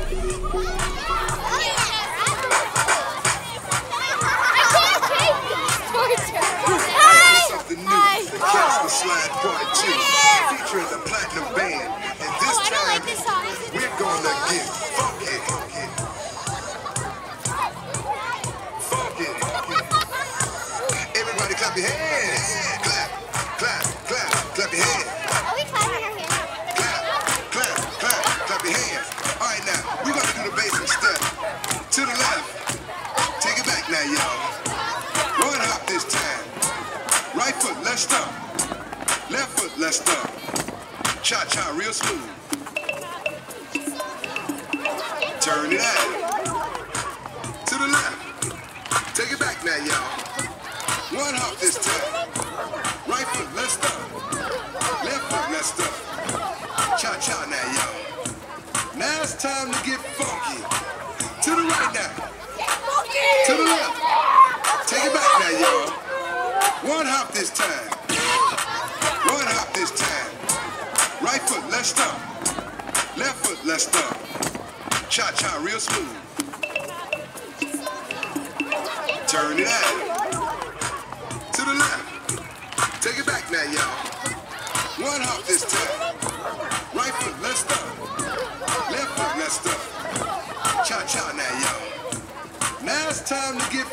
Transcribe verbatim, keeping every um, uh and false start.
Something new, the Cats the Slide Part two, featuring the Platinum Band. And this time, we're gonna get funky. Funky. Everybody clap your hands. Clap, clap, clap, clap your hands. Are we clapping our hands? Clap, clap, clap, clap your hands. All right, now, we're gonna do the basic step. To the left. Take it back now, y'all. One hop this time. Right foot, let's stop. Left foot, let's stop. Cha-cha, real smooth. Turn it out. To the left. Take it back now, y'all. One hop this time. Right foot, let's stop. Left foot, let's stop. Cha-cha now, y'all. Now it's time to get funky. To the right now. To the left. Take it back now, y'all. One hop this time. One hop this time. Right foot, let's stop. Left foot, let's stop. Cha-cha, real smooth. Turn it out. To the left. Take it back now, y'all. One hop this time. Right foot, let's stop. Left foot, let's stop. Cha-cha now, y'all. Now it's time to get